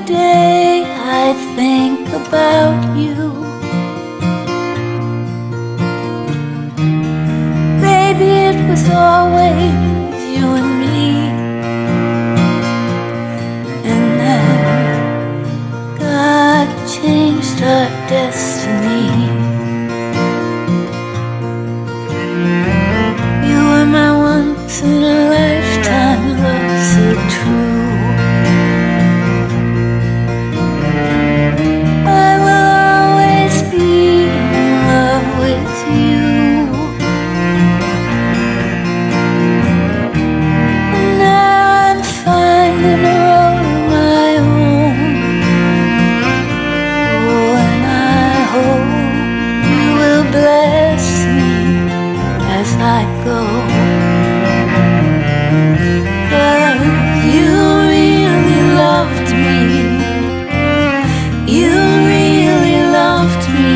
day I think about you. Baby, it was always you and me. And then God changed our destiny. You were my once in a lifetime love so true. I will always be in love with you. Now I'm finding a road of my own. Oh, and I hope you will bless me as I go. 'Cause you really loved me. You really loved me.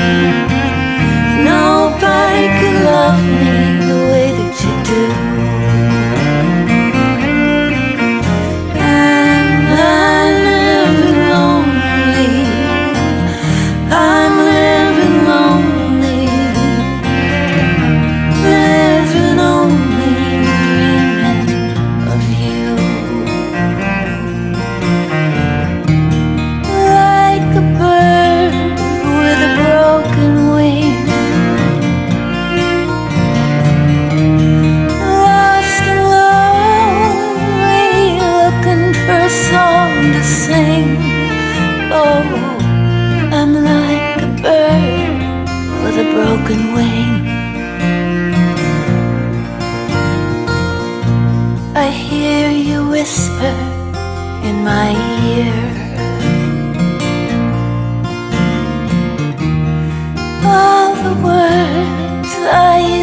Nobody could love me the way that you do. And I'm living lonely. I'm living lonely. Living only dreaming of you. Like a bird with a broken wing, lost and lonely, looking for a song to sing. Oh, I'm like a bird with a broken wing. I hear you whisper in my ear, all the words I